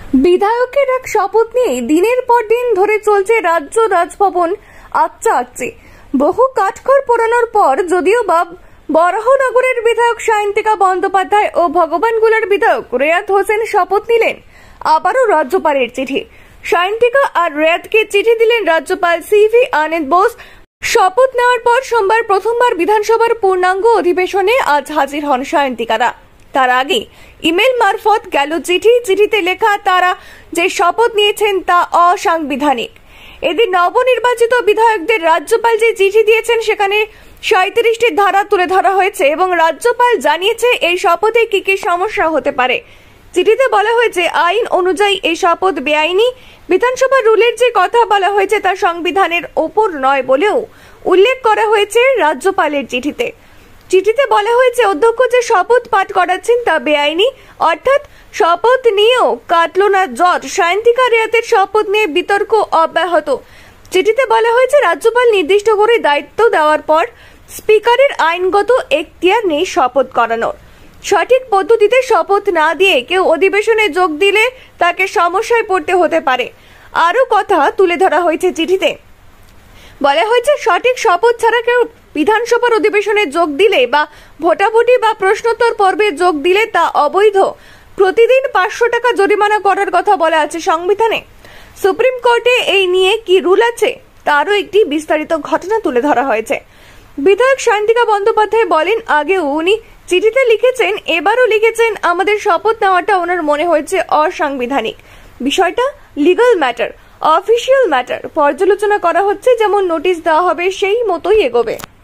বিধায়কের এক শপথ নিয়ে দিনের পর দিন ধরে চলছে রাজ্য রাজভবন আচ্ছা বহু কাঠখড় পোড়ানোর পর যদিও বা বরাহনগরের বিধায়ক সায়ন্তিকা বন্দ্যোপাধ্যায় ও ভগবানগোলার বিধায়ক রেয়াত হোসেন শপথ নিলেন, আবারও রাজ্যপালের চিঠি। সায়ন্তিকা আর রেয়াতকে চিঠি দিলেন রাজ্যপাল সিভি আনন্দ বোস। শপথ নেওয়ার পর সোমবার প্রথমবার বিধানসভার পূর্ণাঙ্গ অধিবেশনে আজ হাজির হন সায়ন্তিকারা। তার আগে ইমেল মারফত গেল চিঠিতে লেখা তারা যে শপথ নিয়েছেন তা অসাংবিধানিক। এদিন নবনির্বাচিত বিধায়কদের রাজ্যপাল যে চিঠি দিয়েছেন সেখানে 37টি ধারা তুলে ধরা হয়েছে এবং রাজ্যপাল জানিয়েছে এই শপথে কি কি সমস্যা হতে পারে। চিঠিতে বলা হয়েছে আইন অনুযায়ী এই শপথ বেআইনি। বিধানসভা রুলের যে কথা বলা হয়েছে তা সংবিধানের ওপর নয় বলেও উল্লেখ করা হয়েছে রাজ্যপালের চিঠিতে বলা হয়েছে অধ্যক্ষ যে শপথ পাঠ করাচ্ছেন তা বেআইনি, অর্থাৎ শপথ নিয়েও কাটল না জট। সায়ন্তিকা রেয়াতের শপথ নিয়ে বিতর্ক অব্যাহত। চিঠিতে বলা হয়েছে রাজ্যপাল নির্দিষ্ট করে দায়িত্ব দেওয়ার পর স্পিকারের আইনগত এখতিয়ার নেই শপথ করানোর। সঠিক পদ্ধতিতে শপথ না দিয়ে কেউ অধিবেশনে যোগ দিলে তাকে সমস্যায় পড়তে হতে পারে। আরও কথা তুলে ধরা হয়েছে চিঠিতে। বলা হয়েছে সঠিক শপথ ছাড়া কেউ বিধানসভার অধিবেশনে যোগ দিলে বা ভোটাভুটি বা প্রশ্নোত্তর পর্বে যোগ দিলে তা অবৈধ। প্রতিদিন 500 টাকা জরিমানা করার কথা বলা আছে সংবিধানে। সুপ্রিম কোর্টে এই নিয়ে কি রুল আছে তারও একটি বিস্তারিত ঘটনা তুলে ধরা হয়েছে। বিধায়ক সায়ন্তিকা বন্দ্যোপাধ্যায় বলেন, আগেও উনি চিঠিতে লিখেছেন, এবারও লিখেছেন, আমাদের শপথ নেওয়াটা ওনার মনে হয়েছে অসাংবিধানিক। বিষয়টা লিগ্যাল ম্যাটার, অফিসিয়াল ম্যাটার পর্যালোচনা করা হচ্ছে, যেমন নোটিশ দেওয়া হবে সেই মতোই এগোবে।